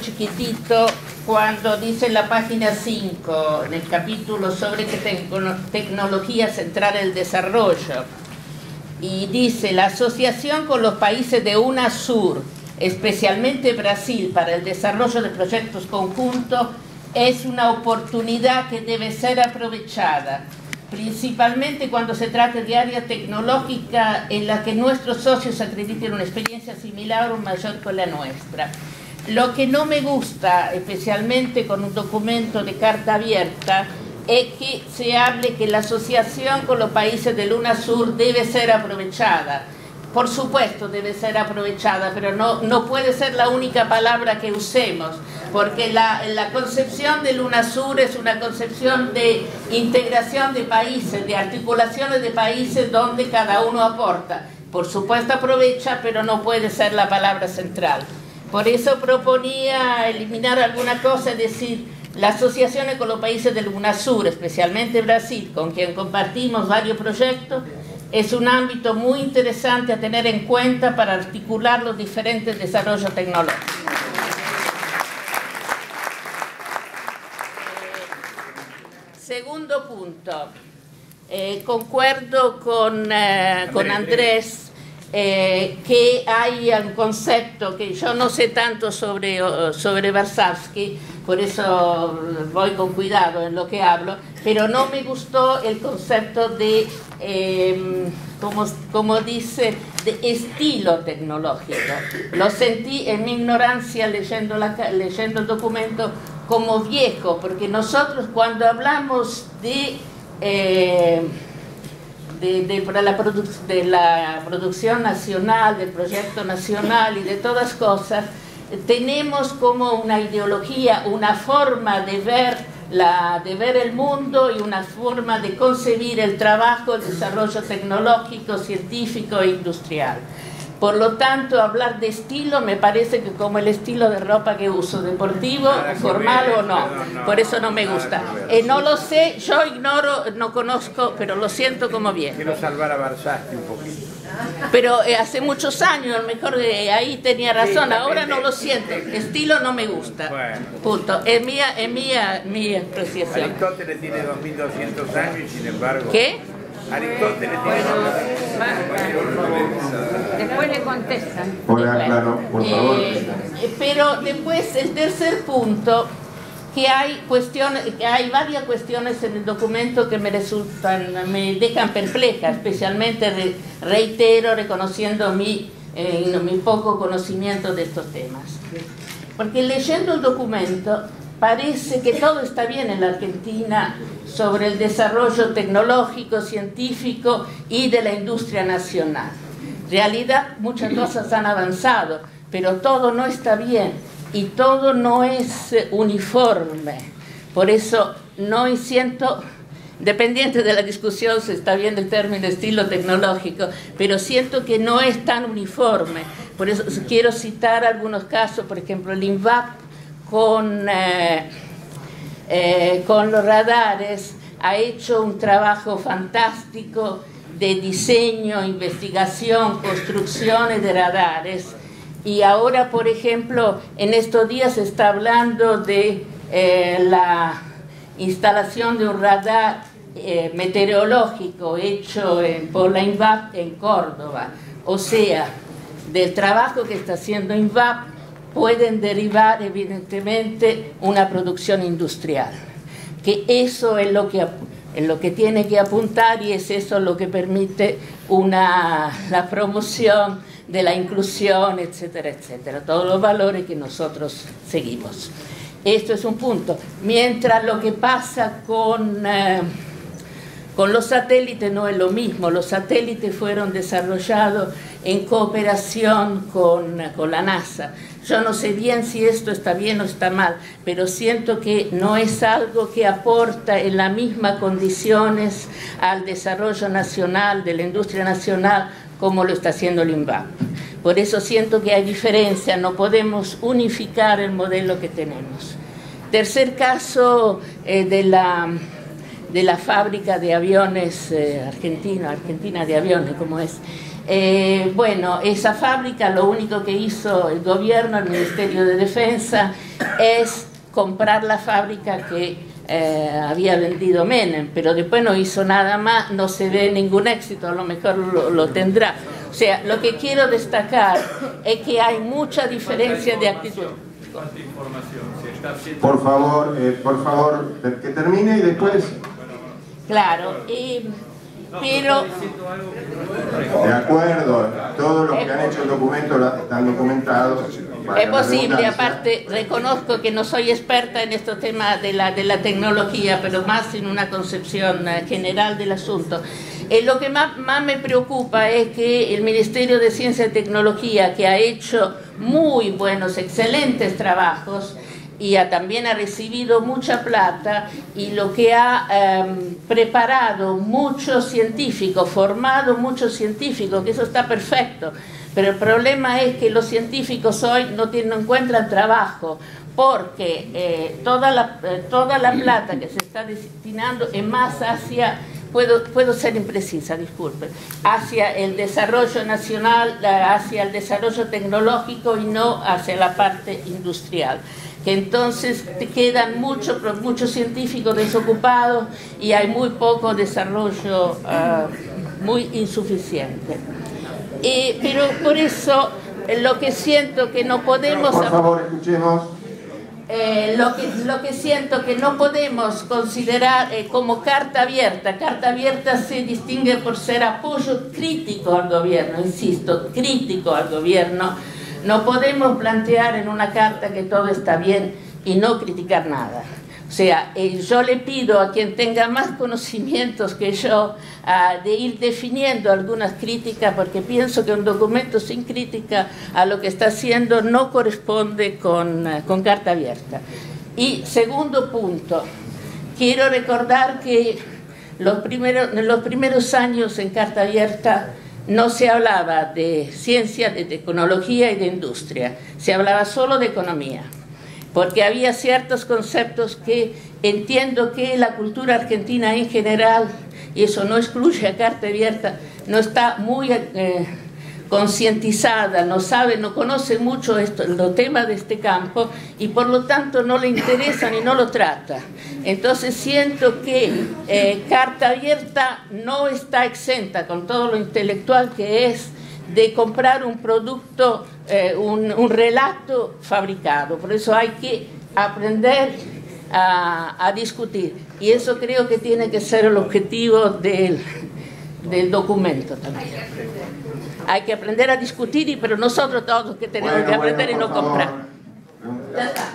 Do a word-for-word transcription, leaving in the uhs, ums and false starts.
chiquitito cuando dice en la página cinco, en el capítulo sobre que tecno tecnología central el desarrollo, y dice: la asociación con los países de UNASUR, especialmente Brasil, para el desarrollo de proyectos conjuntos, es una oportunidad que debe ser aprovechada, principalmente cuando se trate de área tecnológica en la que nuestros socios acrediten una experiencia similar o mayor con la nuestra. Lo que no me gusta, especialmente con un documento de carta abierta, es que se hable que la asociación con los países del UNASUR debe ser aprovechada. Por supuesto debe ser aprovechada, pero no, no puede ser la única palabra que usemos, porque la, la concepción del UNASUR es una concepción de integración de países, de articulaciones de países donde cada uno aporta. Por supuesto aprovecha, pero no puede ser la palabra central. Por eso proponía eliminar alguna cosa, es decir, las asociaciones con los países del UNASUR, especialmente Brasil, con quien compartimos varios proyectos, es un ámbito muy interesante a tener en cuenta para articular los diferentes desarrollos tecnológicos. Segundo punto, eh, concuerdo con, eh, con Andrés eh, que hay un concepto que yo no sé tanto sobre, sobre Warszawski, por eso voy con cuidado en lo que hablo, pero no me gustó el concepto de, eh, como, como dice, de estilo tecnológico. Lo sentí en mi ignorancia leyendo, la, leyendo el documento como viejo, porque nosotros cuando hablamos de, eh, de, de, para la produ de la producción nacional, del proyecto nacional y de todas cosas, tenemos como una ideología, una forma de ver, la, de ver el mundo y una forma de concebir el trabajo, el desarrollo tecnológico, científico e industrial. Por lo tanto, hablar de estilo me parece que como el estilo de ropa que uso, deportivo, formal o no. Por eso no me gusta. Eh, no lo sé, yo ignoro, no conozco, pero lo siento como bien. Quiero salvar a Warszawski un poquito. Pero eh, hace muchos años, a lo mejor eh, ahí tenía razón, ahora no lo siento. Estilo no me gusta. Punto. Es mía, es mía, mi apreciación. Aristóteles tiene dos mil doscientos años y sin embargo... ¿Qué? Aristóteles tiene Después le contestan. Hola, claro, por favor. Eh, pero después, el tercer punto, que hay cuestiones, que hay varias cuestiones en el documento que me resultan, me dejan perpleja, especialmente re, reitero reconociendo mi, eh, mi poco conocimiento de estos temas. Porque leyendo el documento parece que todo está bien en la Argentina sobre el desarrollo tecnológico, científico y de la industria nacional. En realidad muchas cosas han avanzado, pero todo no está bien y todo no es uniforme. Por eso no siento, dependiente de la discusión si está bien el término estilo tecnológico, pero siento que no es tan uniforme. Por eso quiero citar algunos casos, por ejemplo el INVAP con, eh, eh, con los radares ha hecho un trabajo fantástico de diseño, investigación, construcciones de radares. Y ahora, por ejemplo, en estos días se está hablando de eh, la instalación de un radar eh, meteorológico hecho en, por la INVAP en Córdoba. O sea, del trabajo que está haciendo INVAP pueden derivar evidentemente una producción industrial. Que eso es lo que, es lo que tiene que apuntar y es eso lo que permite una, la promoción de la inclusión, etcétera, etcétera. Todos los valores que nosotros seguimos. Esto es un punto. Mientras lo que pasa con, eh, con los satélites no es lo mismo. Los satélites fueron desarrollados en cooperación con, con la NASA. Yo no sé bien si esto está bien o está mal, pero siento que no es algo que aporta en las mismas condiciones al desarrollo nacional, de la industria nacional, como lo está haciendo el INVAP. Por eso siento que hay diferencia, no podemos unificar el modelo que tenemos. Tercer caso eh, de, la, de la fábrica de aviones eh, argentina, argentina de aviones, como es. Eh, bueno, esa fábrica lo único que hizo el gobierno, el Ministerio de Defensa, es comprar la fábrica que eh, había vendido Menem, pero después no hizo nada más, no se ve ningún éxito, a lo mejor lo, lo tendrá. O sea, lo que quiero destacar es que hay mucha diferencia de actitud. Por favor, eh, por favor, que termine y después... Claro, y, pero... De acuerdo, todos los que han hecho el documento están documentados. Es posible, aparte reconozco que no soy experta en estos temas de la, de la tecnología, pero más en una concepción general del asunto. Eh, lo que más, más me preocupa es que el Ministerio de Ciencia y Tecnología, que ha hecho muy buenos, excelentes trabajos, y ha, también ha recibido mucha plata, y lo que ha eh, preparado muchos científicos, formado muchos científicos, que eso está perfecto, pero el problema es que los científicos hoy no, tienen, no encuentran trabajo, porque eh, toda, la, eh, toda la plata que se está destinando es más hacia, puedo, puedo ser imprecisa, disculpe, hacia el desarrollo nacional, hacia el desarrollo tecnológico y no hacia la parte industrial. Que entonces te quedan muchos muchos científicos desocupados y hay muy poco desarrollo, uh, muy insuficiente. Eh, pero por eso eh, lo que siento que no podemos... Por favor, escuchemos. Eh, lo, que, lo que siento que no podemos considerar eh, como carta abierta. Carta abierta se distingue por ser apoyo crítico al gobierno, insisto, crítico al gobierno. No podemos plantear en una carta que todo está bien y no criticar nada. O sea, eh, yo le pido a quien tenga más conocimientos que yo uh, de ir definiendo algunas críticas, porque pienso que un documento sin crítica a lo que está haciendo no corresponde con, uh, con carta abierta. Y segundo punto, quiero recordar que los primeros, en los primeros años en carta abierta no se hablaba de ciencia, de tecnología y de industria, se hablaba solo de economía, porque había ciertos conceptos que entiendo que la cultura argentina en general, y eso no excluye a carta abierta, no está muy eh, concientizada, no sabe, no conoce mucho esto, los temas de este campo, y por lo tanto no le interesan y no lo trata. Entonces siento que eh, carta abierta no está exenta, con todo lo intelectual que es, de comprar un producto, eh, un, un relato fabricado. Por eso hay que aprender a, a discutir, y eso creo que tiene que ser el objetivo del, del documento también. Hay que aprender a discutir, y pero nosotros todos que tenemos bueno, que aprender bueno, y no favor. comprar. Ya está.